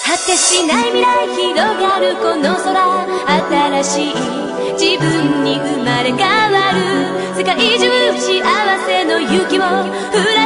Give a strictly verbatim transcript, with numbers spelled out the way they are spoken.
果てしない未来広がるこの空、新しい自分に生まれ変わる。世界中幸せの勇気を